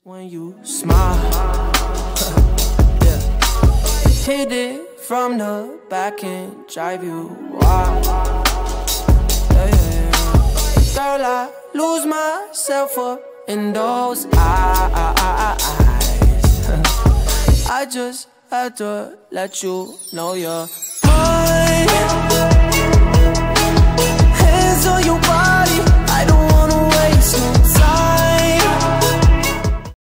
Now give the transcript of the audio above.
When you smile, yeah. Hit it from the back and drive you wild. Yeah, yeah, yeah. Girl, I lose myself up in those eyes. I just had to let you know you're mine.